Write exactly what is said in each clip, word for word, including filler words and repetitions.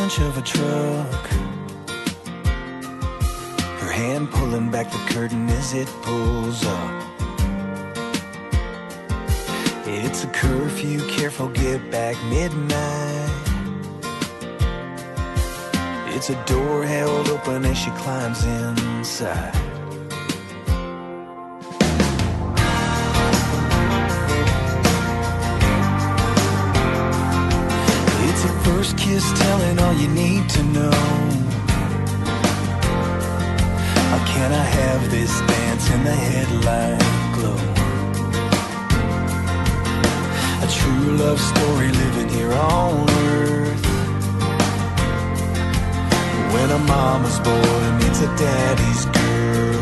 stench of a truck, her hand pulling back the curtain as it pulls up. It's a curfew, careful, get back, midnight. It's a door held open as she climbs inside. It's a first kiss telling all you need to know. How can I have this dance in the headlight glow? A true love story living here on earth. When a mama's boy meets a daddy's girl.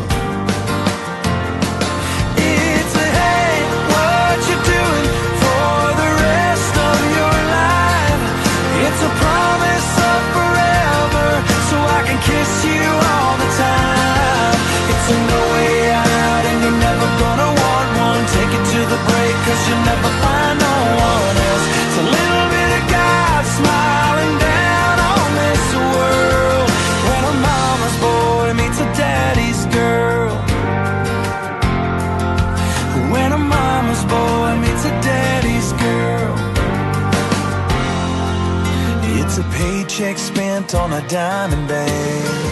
It's a hey, what you doing for the rest of your life? It's a promise of forever, so I can kiss you all the time. It's a no way out and you're never gonna want one. Take it to the break cause you'll never find no one else. It's a little bit of God smiling down on this world. When a mama's boy meets a daddy's girl. When a mama's boy meets a daddy's girl. It's a paycheck spent on a diamond bag.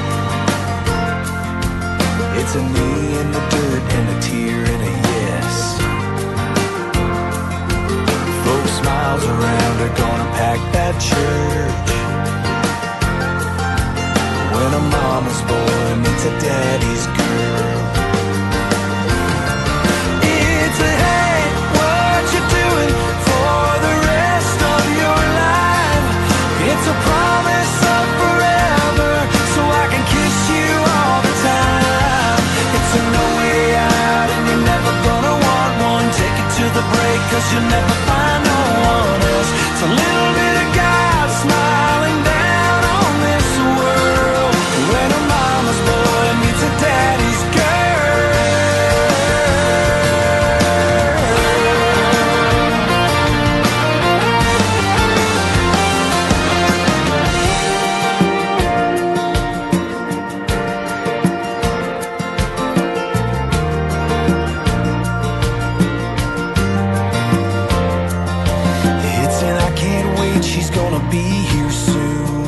It's a knee in the dirt and a tear and a yes. Folks miles around are gonna pack that church. When a mama's boy meets a daddy's girl. It's a hey, what you doing for the rest of your life? It's a promise of forever, so I can kiss you all the time. It's a no way out and you're never gonna want one. Take it to the break cause you'll never find no one else. It's a little bit of God smiling down on this world. When a mama's boy meets a daddy's girl. It's and I can't wait, she's gonna be here soon.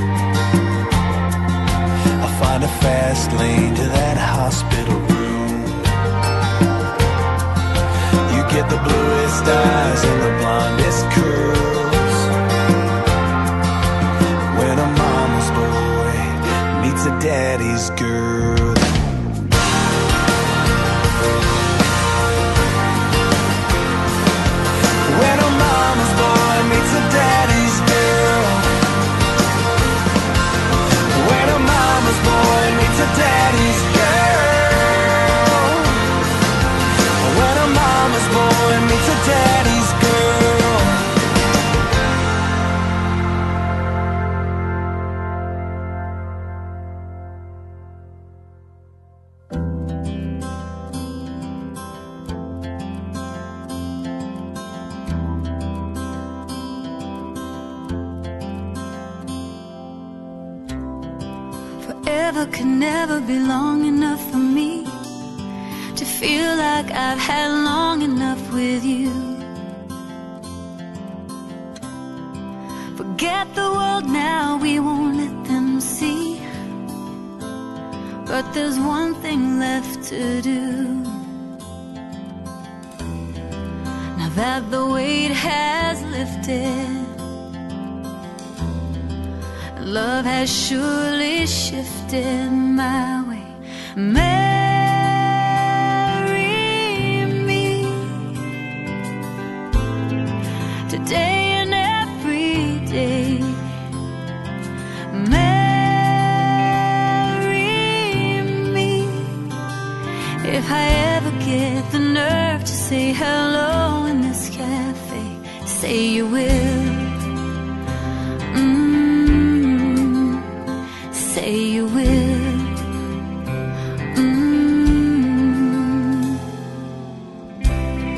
I'll find a fast lane to that hospital room. You get the bluest eyes and the blondest curls. When a mama's boy meets a daddy's girl. When a mama's boy meets a daddy's girl. When a mama's boy meets a daddy's girl. When a mama's boy meets a daddy's girl. Forever could never be long enough for me to feel like I've had long enough with you. Forget the world now, we won't let them see. But there's one thing left to do. Now that the weight has lifted, love has surely shifted my way. Marry me today and every day. Marry me if I ever get the nerve to say hello in this cafe. Say you will. Mm, say you will. Mm.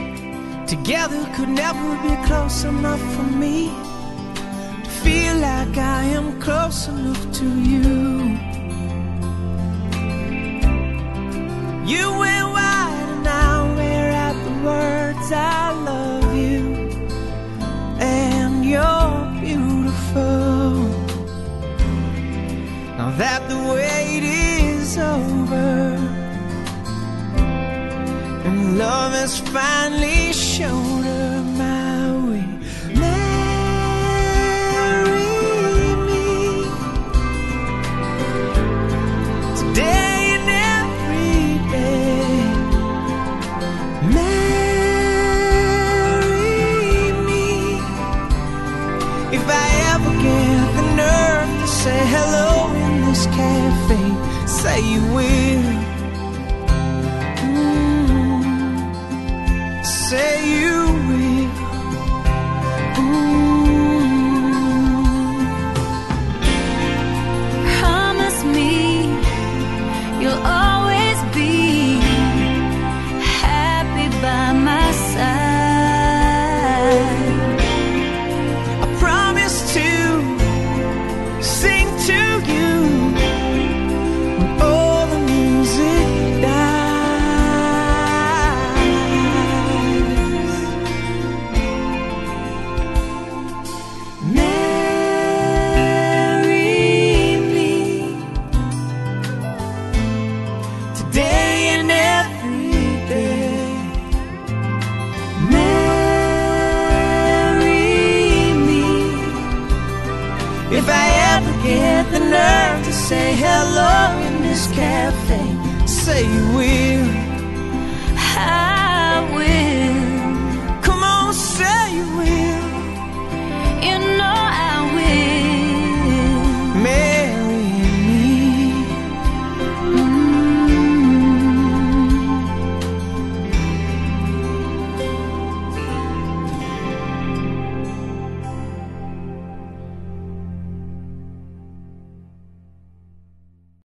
Together could never be close enough for me to feel like I am close enough to you. You went wide and I wear out the words I love you. And you're beautiful. Now that the wait is over and love has finally shown her my way, say hello in this cafe, say you will. Mm, say you will. Mm. Promise me you'll always be happy by my side. I promise to sing to you when all the music dies. Marry me today and every day. Marry me if I ever get the nerve to say hello in this cafe, say you will. I